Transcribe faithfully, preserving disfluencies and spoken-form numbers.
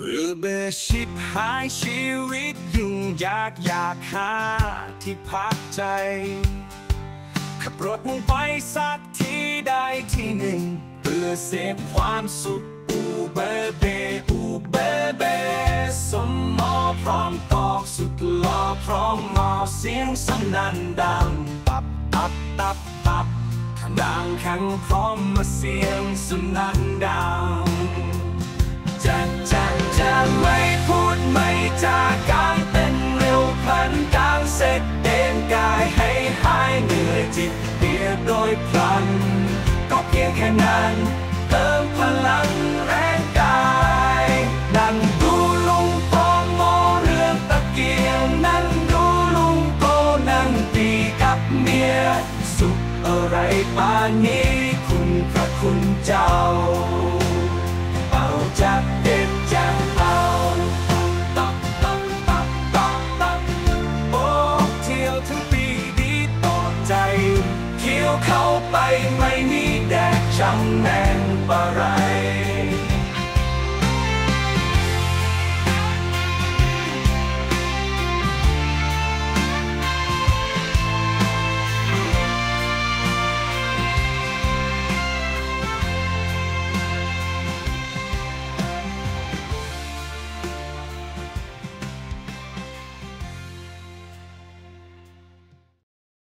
เบื่อเบื่อชิบหายชีวิตยุ่งยากอยากหาที่พักใจขับรถมุ่งไปสักที่ใดที่หนึ่งเพื่อเสพความสุขอูเบเบอูเบเบสมมอพร้อมตอกสุดหล่อพร้อมงอเสียงสนั่นดังตับตับตับตับดังแข็งพร้อมมาเสียงสนั่นดังจะจะจะไม่พูดไม่จาการเต้นเร็วพลันกลางเสร็จเดินกายให้หายเหนื่อยจิตเปลี่ยนโดยพลันก็เพียงแค่นั้นเติมพลังแรงกายนั่งดูลุงปองโมเรื่องตะเกียงนั่งดูลุงโกนั่งตีกับเมียสุขอะไรป่านนี้คุณพระคุณเจ้าเอาจากเด็ดจากเอาตับตับตับตับตับโอ้เที่ยวทั้งปีดีต่อใจเที่ยวเข้าไปไม่มีแดดจำแนงปะไร